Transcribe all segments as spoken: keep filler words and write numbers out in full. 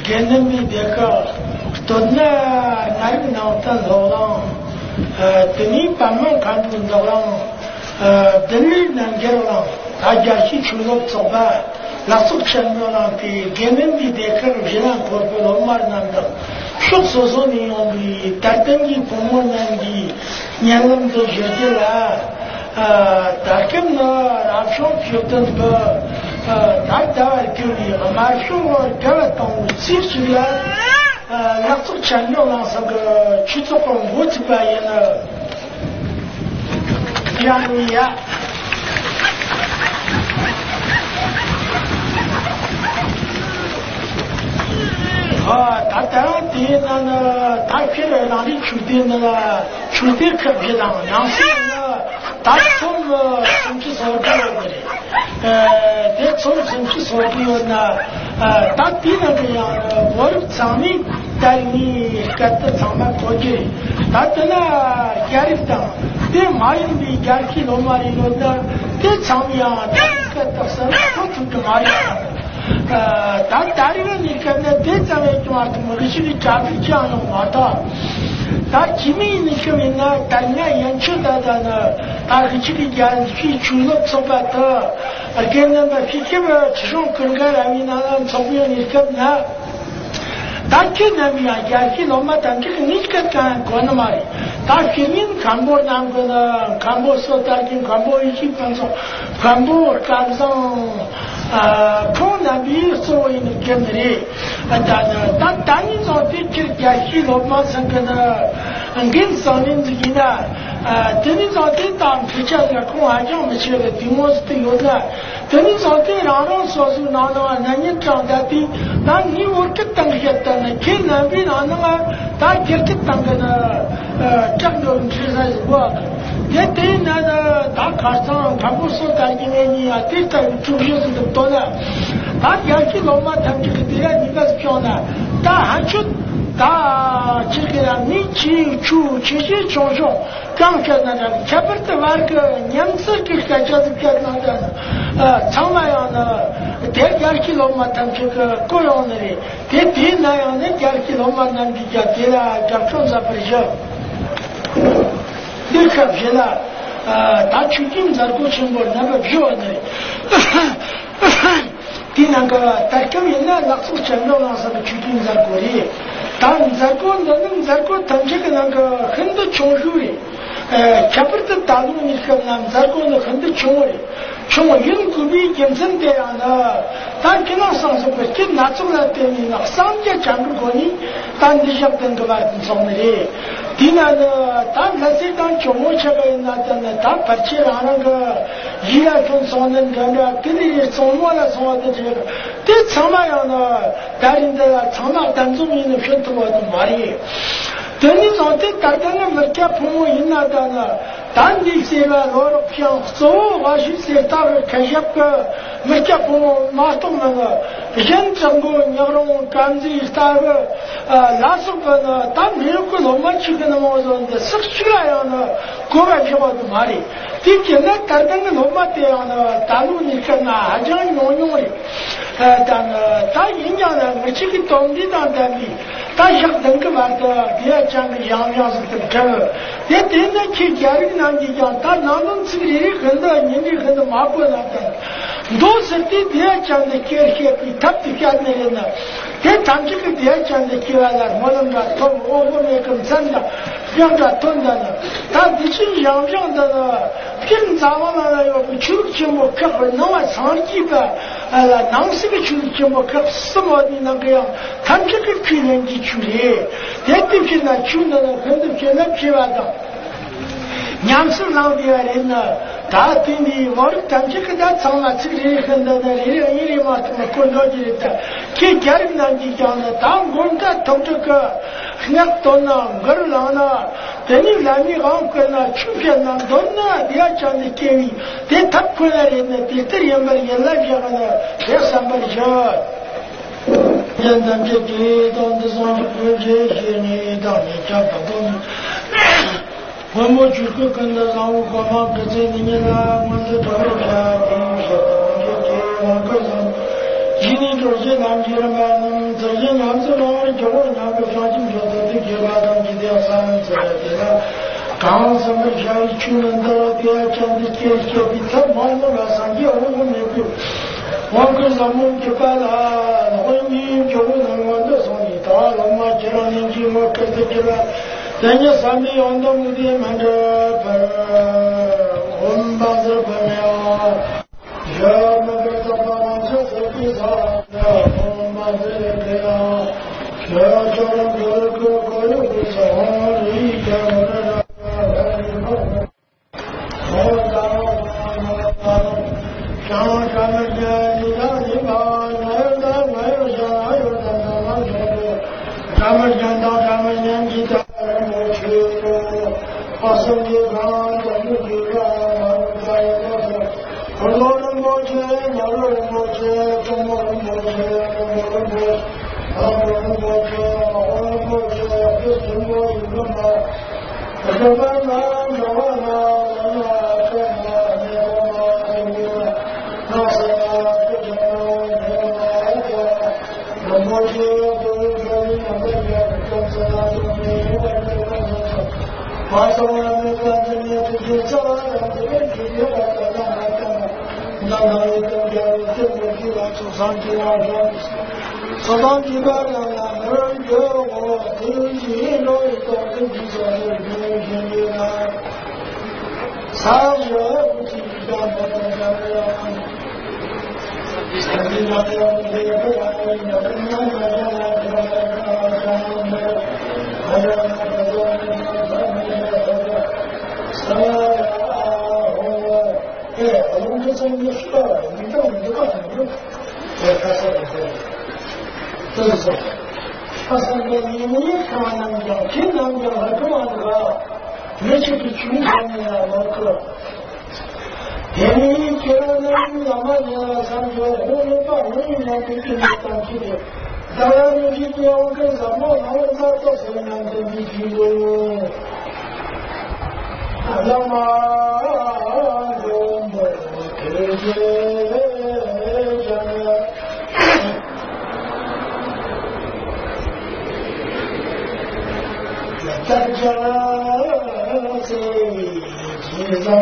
genemi deka tonna nai na ta lolang teni pamang kan lolang deli nangelang ajashi chulo tsoba lasuk chanyolang ti genemi deka jilan korpo lomar nanda shuk sozo ni yongi tartengi pomo nangi nyalam do jodela takem na rapshon pyotan ba 다다 교리 마쇼 가라통 시시야 약속 chanyo랑서 그 추적공 모집바에는 양이야 아 다다 뒤에는 다피를 나리 주되는 주대 급이다 양식은 다총 정치서 그래 대충 정치소리나 다티는 그냥 월 장미 달니 같은 장만 거기 다트나 야리다 대 마인비 야키 노마리노다 대 장미야 같은 것도 말이야 다 다리는 이렇게 대장에 좀 아픈 거 그시리 잡히지 않은 거다 다 김이 있으면 다냐 연출다다나 다 그치리 야키 줄로 써봤다 알겠는가 피케가 지금 그런가 아니나 정부연 이렇게나 다케나미야 야키 너무 단계 니까까 거는 말이 다 김인 간보 남거나 간보서 다긴 간보 이십 방송 간보 감성 아 포나비 소인 견들이 아다나 다 단위서 뒤칠 야키 너무 상거나 안긴 선인지기나 아 드니서 뒤담 피차가 공화정 미치게 디모스트 요나 드니서 뒤라는 소수 나나 나니 장다티 난 이렇게 당겼다네 걔나비 나나가 다 이렇게 당거나 짝도 지사고 얘때나나 다 가서 가고서 다니면이야 뒤다 주셔서 또나 다 야키 너무 당기게 니가 표나 다 한chút 다 지금 니치 추 지지 조조 강천나다 잡을 때 말그 냠스를 가져도 되는다 아 정말요나 대결기 너무 당기그 고용들이 대비나요네 결기 너무 남기자 되라 잡촌 잡으죠 그렇게나 다 추진 잡고 친구 나가 비워네 디나가 달콤이나 낙수 전용하서 추진 잡고리 단 자고 너는 자고 단지가 그 흔도 총수리 에 잡을 다루니까 남 자고는 흔도 총을 총을 연구비 괜찮대 하나 단 기능상서 그렇게 나쪽을 때문에 상계 장을 거니 단 디샵된 거 같은 성들이 디나는 단 사실 단 종호차가 있나다는 다 받치라는 거 이야기 손은 거냐 그들이 손모나 손하던 저 대참아야나 다른데 참아 단좀 있는 편도와도 말이 되는 선택 다른 몇개 부모 있나다나 단지세가 노력형 소 와시세 따로 개잡가 몇개 부모 마통나가 현정고 여러 간지 따로 라스거나 단 밀고 너무 치고는 뭐는데 썩시라야나 고가 잡아도 말이 뒤에는 다른 거 너무 때야나 다루니까 나 아장이 노용을 단 다 인자는 미치기 동기단단이 다 약된 거 말다 대장의 양양서 그 대대는 기자리 난지장 다 나는 지리 근데 님이 근데 마고나다 도스티 대장의 계획이 답답하네나 대장의 대장의 계획을 뭐는가 더 오버에 감산다 양자 돈다나 다 미친 양장다나 긴 자원하나요 주르지 뭐 그거 너무 상기가 알아 남식의 주르지 뭐 그거 스모디는 그냥 단적의 필연지 주리 대대피나 주는 근데 제가 피하다 냠스 나오디아레나 다 팀이 머리 단적의 다 상마치리 근데 이리 이리 맞으면 꼴로지다 그 결국난 기잖아 다음 뭔가 동적가 그냥 돈나 걸 나나 되니 남이 가거나 추변나 돈나 디아찬이 케위 대탑코라리네 대트리엄을 연락하거나 대삼벌이죠 연단제기 돈도선 그제니 돈이 잡아돈 뭐뭐 줄거 끝나고 가만 그제니라 먼저 돌아가 一年多些南京人吧，能这些娘子老叫我两个相亲角色的结巴当几条三子的了，刚什么下一群人到了第二天的天气比他忙的了，上街我也没有。我跟上门就办了，婚姻就能我的送你到了嘛，这两年纪我跟着去了，人家上面养到目的满着本，我们把这本了，要么个这帮这是比啥的，我们把这个了，要叫人个个个有个生活理解我的。像咱们这里的地方，有的没有想，有的怎么说的？咱们见到咱们年纪大人不去，把身体上怎么去了？咱也都是，很多人不去，哪个人不去？中国人不去，中国人不去，韩国人不去，华人不去，就中国一个嘛。这个慢慢说完了，人家说嘛，你说嘛，对不对？那是啊，这就没有来过。我过去就是说，你两个月工资啊，就没有这个工资。马上我们关子里出去找人，这个去的话，再让他干嘛？让他一个月挣过去了，就上去了，说。上上几百两两个人给我自己弄一个自己做的平平的啊，三十不计较不动想了，三十两两不给不完，我一两两两两两两两两，还有那个多那个那个三我哎，我们这生意是了，你这你这个什么？我开始了。这是说，他是个你们也看完那讲，听他们讲还干嘛这个？没去去群上面啊，老哥。别人一觉得那你怎么你上学，我们把我们那边给你当去的，当然你去讲我跟什么，然后他到时候两个你去哟。那么我们推荐讲了。大家在其中，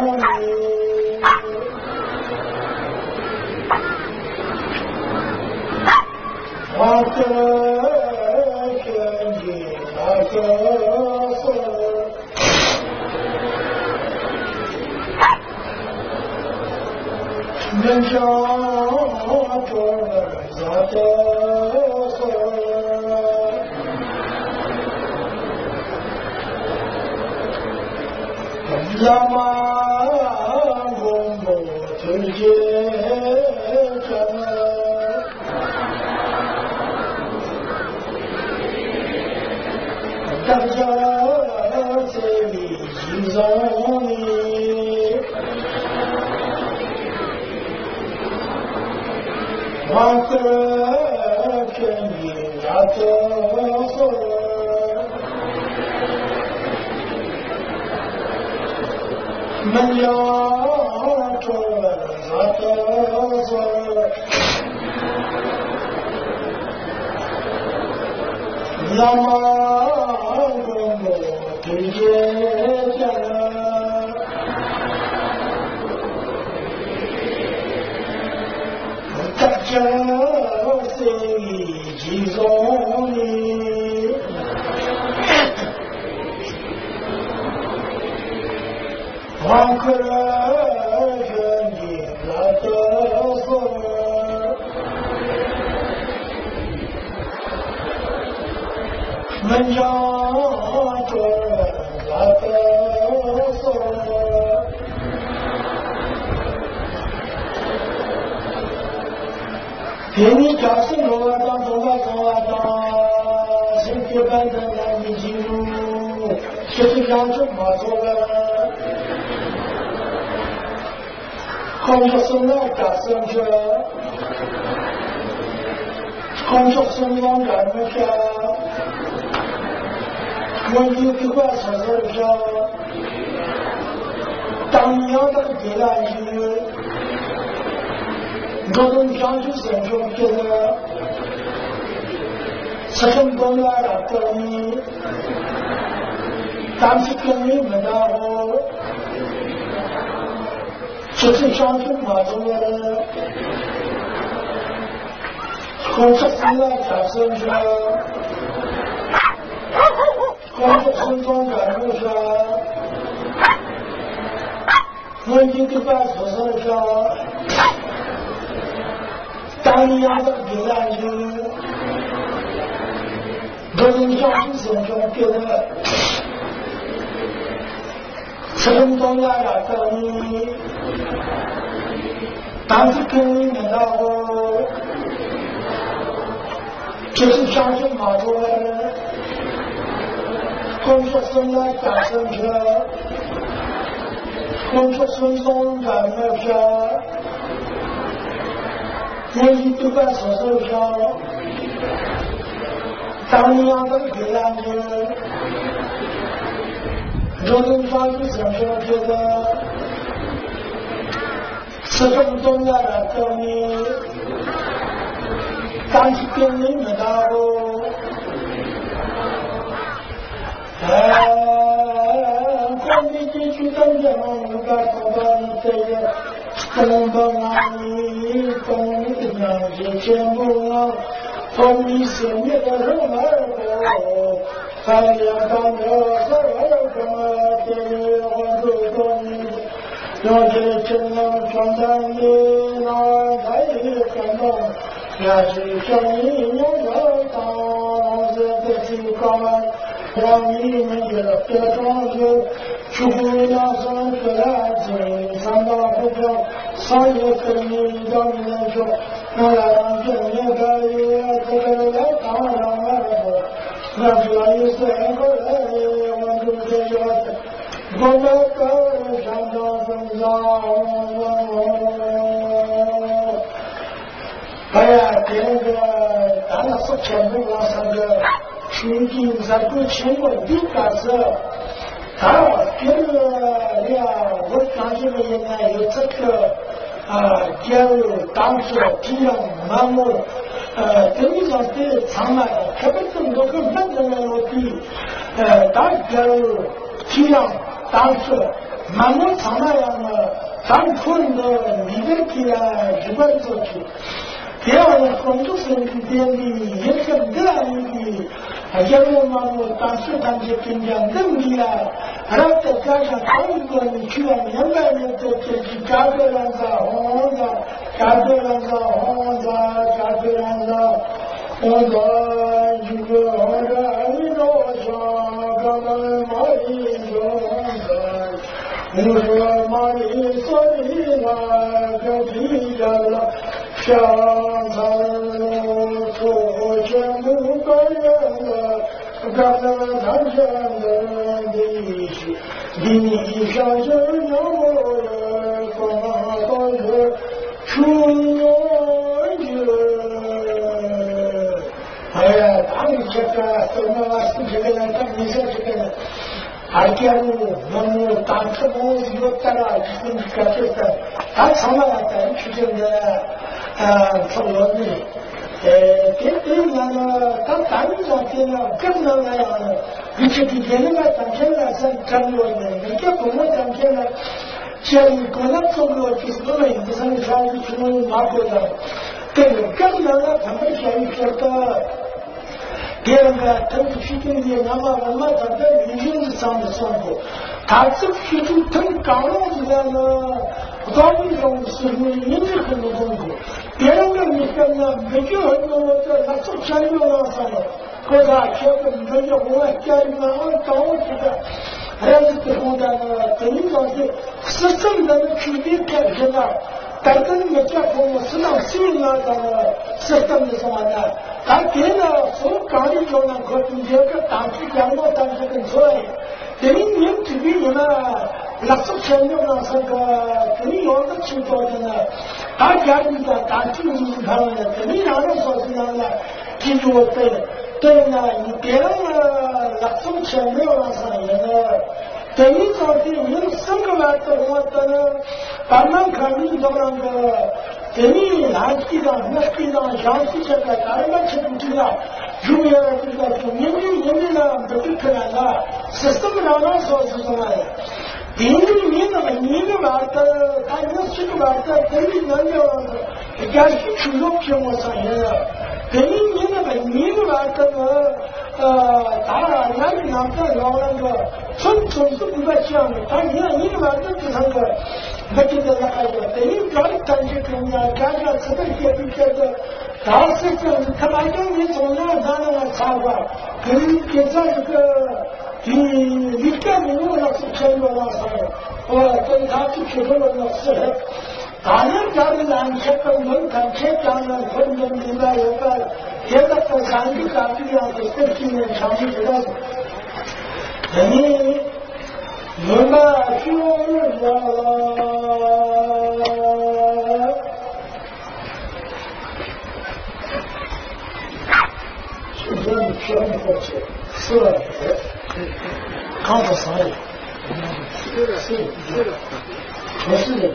我的天地那个是，人家做啥的事。那么我们推荐着，大家在心中里，我的天地那个是。们要做啥的事？那么我们推荐讲，大家在其中里。我可愿你那个是，们家做那个是，给你家生活当中啊当啊当，身体本身让你记住，学习讲怎么做了。工作生活加上去了，工作生活加上去了，我有的话说说一下，当你要那个别来去， 我们讲究生活觉得吃很多了的你但是跟你们的我就是讲究嘛这个工作生了产生出工作生中感受上我一个把所生上当你要的别人去我们讲究生中觉得吃很多呀呀的你但是跟你们那个就是相信马多人工作生来感生车工作生中感冒车我一对半手手车当你要的别人去人们发出想象觉得吃这么多年了等你但是跟你们那个哎光你进去等着我们把头发你这个等到哪里等你两只全部啊从你心里的人儿过三年当了三儿个给你我都懂要是真能装在你脑袋里感动要是叫你有了当子的机构让你们觉得别装着去不要生出来经常到不了商业跟你到你那说我来让正面的也这个来当上来了那主要有三个人我就这个我们跟上到身上哎呀这个当然是全部往上的群体在过情稳定但是啊这个呀我相信的应该有这个啊加入当时这样盲目呃等于说是长了特别是我跟很多人我比呃当加入这样当时盲目长了样的咱困的你这个日本走去这样的工作生之间的也是这样的因为嘛我当时他们增加能力啊然后再加上他一个你去了两百年的这些加州人子红子加州人子红子加州人子红子一个红子一个上刚刚马里红子我说马里所以那个地家了香草出全部感人了感人他人的历史比你上身有人发到这出人哎呀当你这个什么四十个人当你说这个人还给我我们当初我有在了就是你个就是他从来在去这个呃从我这里呃这这那个他当上这个更能那样的你这几天那个当天了是真我的你这不我当天了像可能中国就是我们不是说是从马国的这个更能的他们现在说的别人的他们去经济那么我们他在民生上的生活他这去就很高了这个呢高一种是民生很多东西别人的你看呢没有很多的他做钱用了上了或者说没有我家里面按高这个还是最后的等于说是是正常的区别改变了但是你们家朋友适当适应了的是怎么什么的他别的从港里就能和今天个当地讲到当时跟出来等于你们这边你们那是前面那是个等于有个情况的呢大家里的当地人他们的等于让人说是让的记住对对呢你别人那是前面那是人呢等于说是你们生个来的话的呢慢慢看你到那个你拿地上那地上详细这个咱们吃不知道，如果这个年龄年龄呢不是可能的，是什么样的说是什么呀？年龄年那么年龄吧，他他那这个吧，他等于那个也许出肉片我上来了，等于年那么年龄吧，这个呃，当然那个那个老那个从从是不在讲的，他年年龄吧，这就那个。我觉得还有等于家里感觉跟人家家家吃的也比较的，当时就是他妈跟你从那咱那个差吧，跟跟这个你你干你那个是偏多那啥的，我跟他去去做那个事，当然家里人吃跟门看吃讲的，分分明白有个，现在在山里干这样子，这几年长期知道的，你。你们学呀，今天你学不过去，是的，刚不上来，是的，是的，不是的，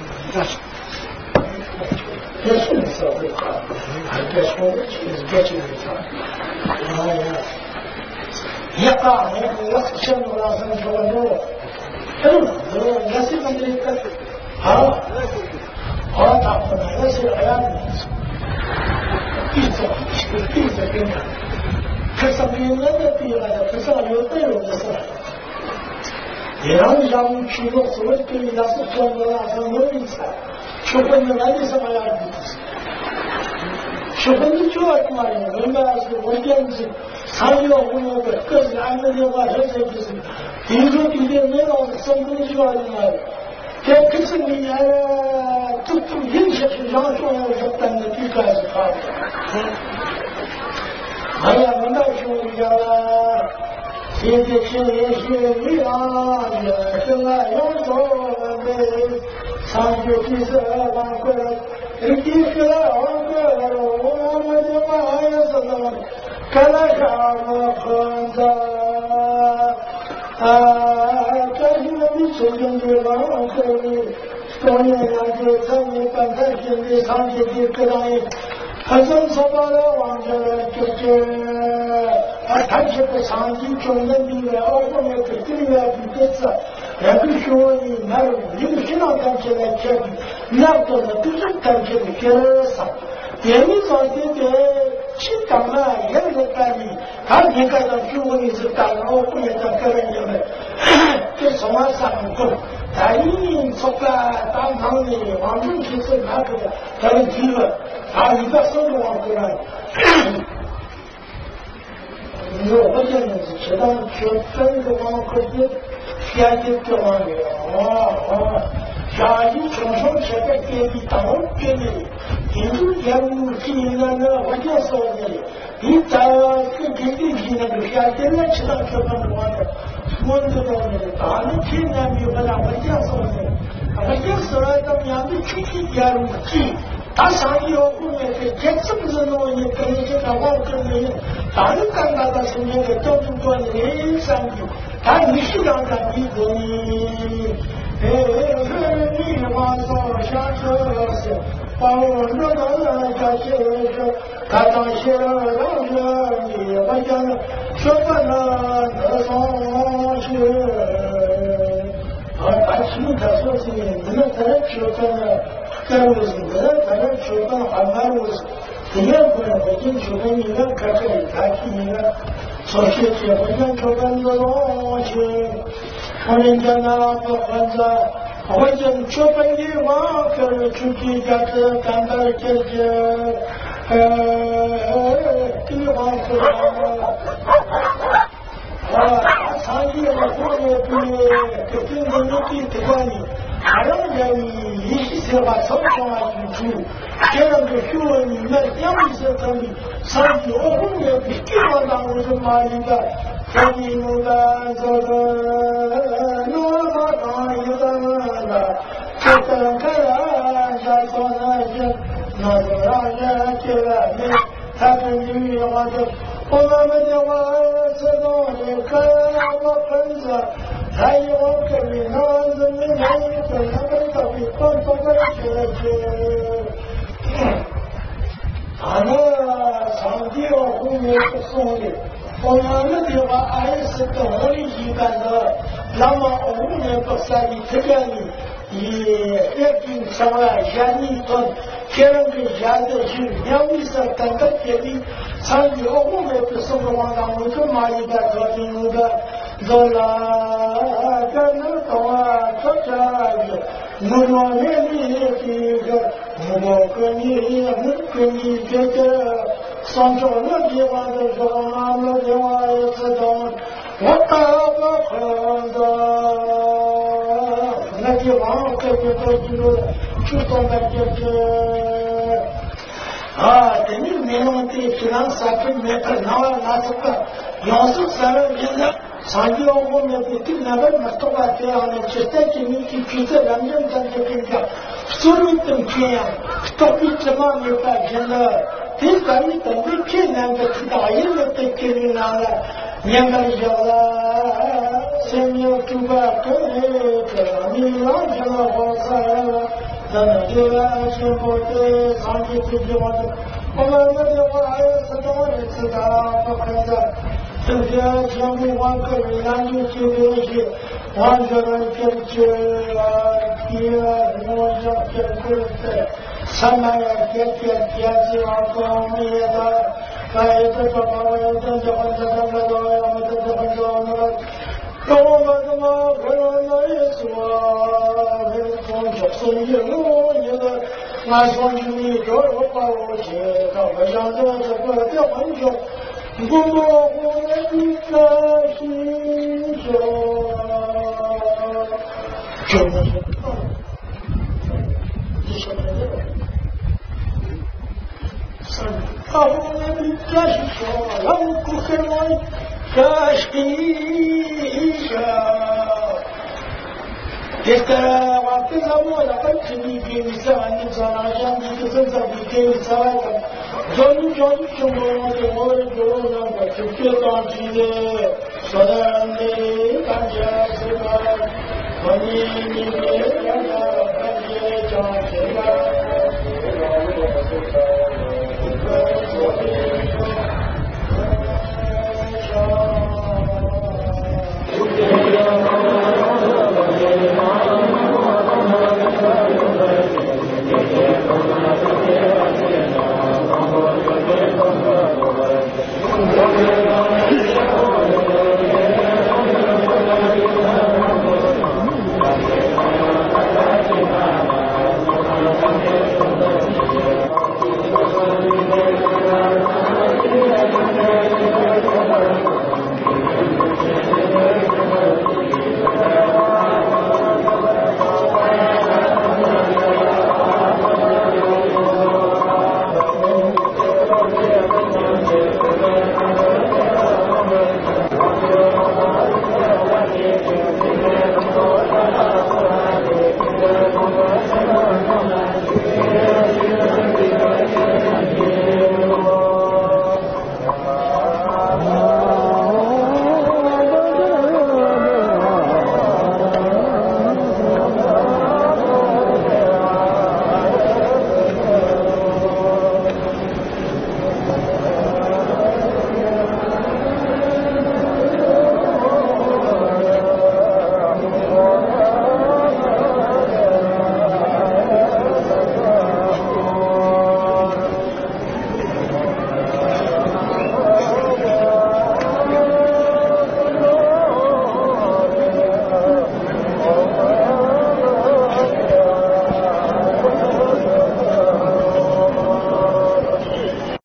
别说你社会化，别说别去他，哎呀。一大年我是想到了什么说的，嗯，我是跟这个好，好大不来，我是哎呀，闭嘴，闭嘴闭嘴，可是别人的闭了，可是有对我的事，也让人家们去了，所以对人家是想到了什么意思？说不明白的什么样的意思？说不明白嘛，明白是我眼睛。还有我那个各自安排的话，这些就是，比如说今天没老是生工去了的嘛，这可是你呀，这都影响是让说是等的最开始他的。哎呀，我那时候讲了，现在现在是你啊，也是来要做的，上学就是万块，一是二个，我们的妈呀，是那么。看来啥么混子啊，这是我们手中的王后的多年来的参与本台经济上级的各大人，还真说到了王者就是啊，他这个上级中人里面，二后面的这个比这次，也不说你那有些人看起来确实，那个呢都是看起来确实。别人说这个去干嘛也是干的，他你干到中国你是干了，我不也在个人里面，这从我上头，在你说个当堂的王正其实那个他的提了，他一个生活过来，你说我现在是知道去整个王可是现在这玩意啊啊。下一从上这个给你当给你，你就业务经理那个我就说的，你在跟给你提那个下现在知道这个我的，我知道的，当然现在没有把它我就说的，我就说了怎么样的具体业务经，他上以后后面的这是不是弄你跟这个网跟的人，当然干到的是那个都是做人生的，他你是让他比着你。哎，你往上下车是，把我那个家些是，他当些让人你我讲说不能那上去，啊，但是他说是你们在这吃饭，在我是你们在这吃饭还买我是，第二个我进去跟你们开这里开去你们，说些结婚跟吃饭的东西。我人家那个孩子，我讲出本的话，可是出去家子干到姐姐，呃，地方是啊，上去了后面比给经济的比这个呢，还让人一些是把手上啊去住，这样的学问你们两是真的，上去我后面比地方当我是马应该。这里有个这个罗马当一个个，这个个人家说那些，那就让人觉得你他跟女的话就，我们的话是弄的个我分子，还有我跟你那是没人跟他们到底光光个学学。 后面不送的，我们的话还是跟我的一般的，那么后面不三的这个呢，也也经常啊，人一顿，别人的人的去，两位是等个别的，参与后面不送的话，那我就买一个和平的，这啦，这能懂啊，这这个。我若愿你这个，我跟你，我跟你这个，上周那地方的时候，那地方也知道，我打个很的，那地方这个这个，就说那这个，啊，等于没弄的，平常三分没可能拿这个，要是三分平常。上级我们的对那个么多啊这样的，就在今年去举着两人站在边上，所有等这样，到底怎么没发现了？这个你等于骗两个大人的对给你拿了，两个小了，先要主把跟那个你让什么好事了？那么就先不对上级这句话的，我们那句话还是多人知道不可的。这些前面往个人研究这个去，往这个解决啊，第二我想解决的，什么呀解决解决啊方面的，还有这个把我这这很这个那个我这这很多那个，跟我们什么可能那也说，那个从就是一路一个，俺说你叫我把我去，他不想这这个这很久。我我的个心中，真的是看，你晓得这个？是，啊，我的个是说，让我跟我个心上，这个我跟着我的本身你给你三万，你知道哪样？你就身上你给你三万个。叫你叫你什么？我我就那个就别当机的，说的你感觉是个，我你你你。